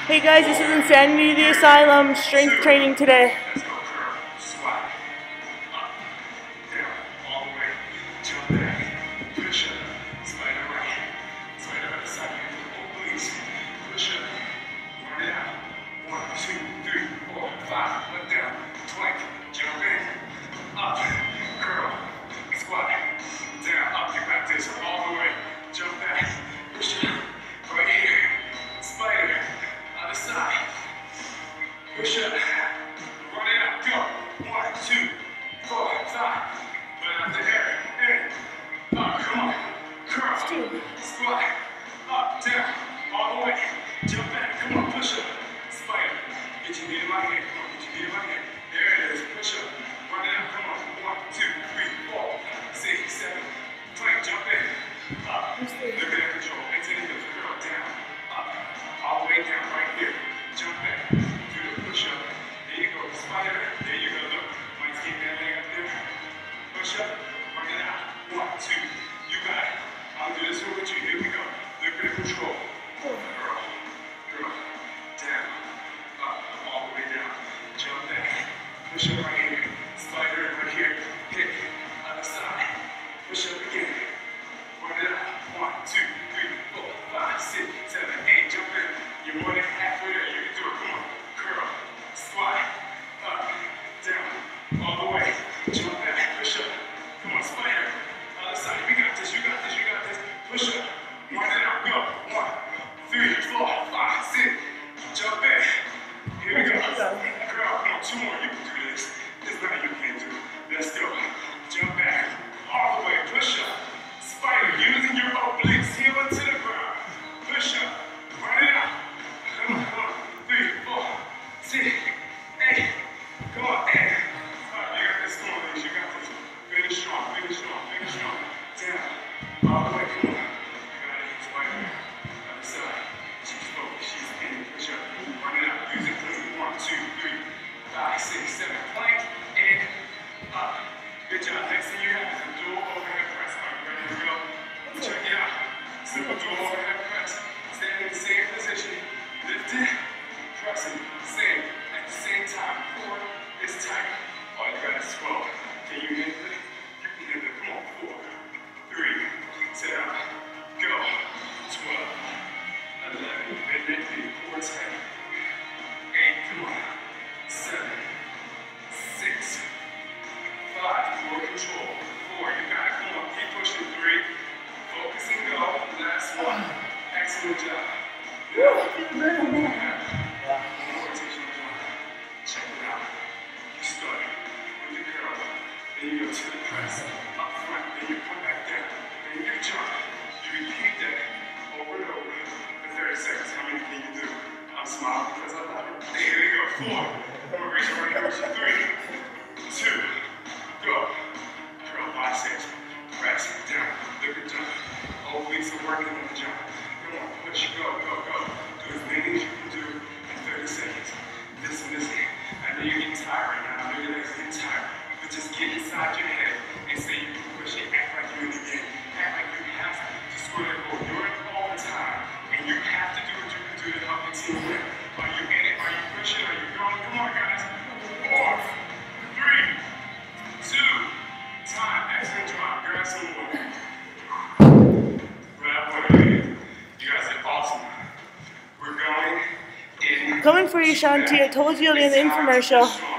Hey guys, this is Insanity the Asylum strength training today. Push up, run it out, go. 1, 2, 4, 5. Put it out the air, in. Up, come on. Curl, squat, up, down, all the way. Jump back, come on, push up. Spider, get your knee in my hand, come on, get your knee in my hand. There it is, push up, run it out, come on. 1, 2, 3, 4, 6, 7. Plank, jump in. Up, look at that control. Extend the curl down, up, all the way down, right here. Jump back. Push up. There you go. Spider. There you go. Look. Might keep that leg up there. Push up. Run it out. 1, 2. You got it. I'll do this one with you. Here we go. Look for the control. Curl. Curl. Down. Up. All the way down. Jump back. Push up right here. Spider right here. Kick. Other side. Push up again. Run it out. 1, 2, 3, 4, 5, 6, 7, 8. Jump in. You're more than halfway there. You can do it. Come on. Curl, squat, up, down, all the way, jump back, push up, come on, spider, other side, you got this, you got this, you got this, push up, run it out, go, 1, 3, 4, 5, 6, jump back, here we go, curl, come on, 2 more, you can do this, there's nothing you can't do, let's go, jump back, all the way, push up, spider, using your obliques, heel into the ground, push up, run it out, come on, 3, 4, 6, 8, come on, 8. Alright, you got this, come on, ladies, you got this. Finish strong, finish strong, finish strong. Down, all the way, come on. You got it, spider. Other side. She's focused, she's in, push up. Run it out, use it clean. 1, 2, 3, 5, 6, 7. Plank, and up. Good job. Next thing you have is a dual overhead press. Alright, ready to go? Check it out. Simple dual overhead press. Stand in the same position. Lift it. Pressing, same, at the same time. Core is tight. All you got is 12. Can you hit it? You can hit it. Come on. 4, 3, sit up, go. 12, 11, bend that knee, core tight. 8, come on. 7, 6, 5, core control. 4, you got it. Come on. Keep pushing. 3, focus and go. Last one. Excellent job. Check it out. You start with the curl. Then you go to the press. Up front. Then you come back down. Then you jump. You repeat that over and over for 30 seconds. How many can you do? I'm smiling because I love it. Here we go. 4. I'm going to reach right here. 3, 2, go. Curl biceps. Press down. Look at jump. Obliques are working on the jump. Come on. Push. Go, go, go. Do as many as you can do in 30 seconds. Listen. I know you're getting tired right now. I know your legs are getting tired. But just get inside your head and say you can push it. Act like you're in the game. Act like you have to score that goal. You're in it all the time. And you have to do what you can do to help the team win. Are you in it? Are you pushing? Are you going? Come on, guys. 4, 3, 2, time. Excellent job. Grab some more. Grab one. You guys are awesome. We're going in. Coming for you, Shanti. I told you in the infomercial.